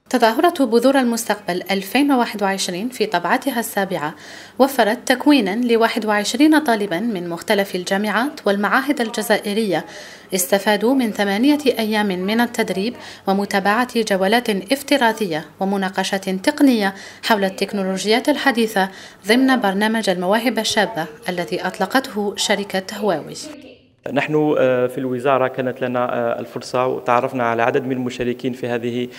تظاهرة بذور المستقبل 2021 في طبعتها السابعة وفرت تكوينا ل21 طالبا من مختلف الجامعات والمعاهد الجزائرية استفادوا من 8 أيام من التدريب ومتابعة جولات افتراضية ومناقشة تقنية حول التكنولوجيات الحديثة ضمن برنامج المواهب الشابة الذي أطلقته شركة هواوي. نحن في الوزارة كانت لنا الفرصة وتعرفنا على عدد من المشاركين في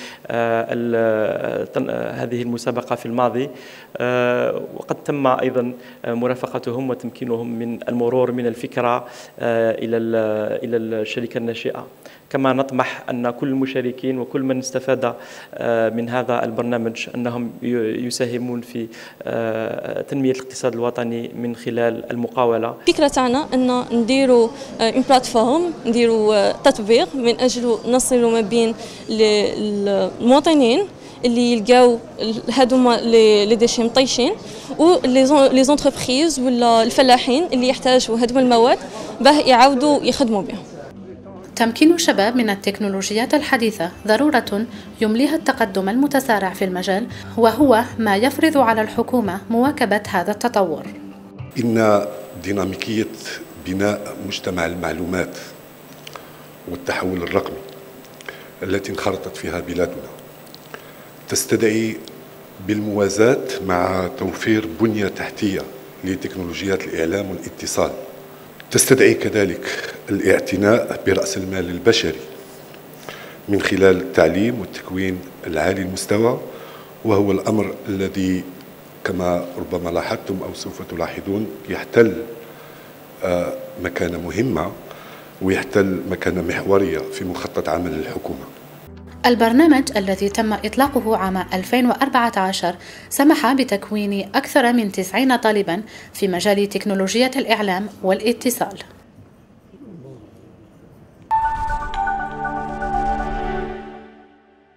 هذه المسابقة في الماضي، وقد تم أيضا مرافقتهم وتمكينهم من المرور من الفكرة إلى الشركة الناشئة. كما نطمح أن كل المشاركين وكل من استفاد من هذا البرنامج أنهم يساهمون في تنمية الاقتصاد الوطني من خلال المقاولة. الفكرة تاعنا أن نديروا اون بلاتفورم، نديروا تطبيق من أجل نصلوا ما بين المواطنين اللي يلقاو هذوما لي ديشي مطيشين و لي زونتربريز ولا الفلاحين اللي يحتاجوا هذوما المواد باه يعاودوا يخدموا بهم. تمكين الشباب من التكنولوجيات الحديثة ضرورة يمليها التقدم المتسارع في المجال، وهو ما يفرض على الحكومة مواكبة هذا التطور. إن ديناميكية بناء مجتمع المعلومات والتحول الرقمي التي انخرطت فيها بلادنا تستدعي بالموازاة مع توفير بنية تحتية لتكنولوجيات الإعلام والاتصال. تستدعي كذلك الاعتناء برأس المال البشري من خلال التعليم والتكوين العالي المستوى، وهو الأمر الذي كما ربما لاحظتم أو سوف تلاحظون يحتل مكانة مهمة ويحتل مكانة محورية في مخطط عمل الحكومة. البرنامج الذي تم إطلاقه عام 2014 سمح بتكوين أكثر من 90 طالبا في مجال تكنولوجيا الإعلام والاتصال.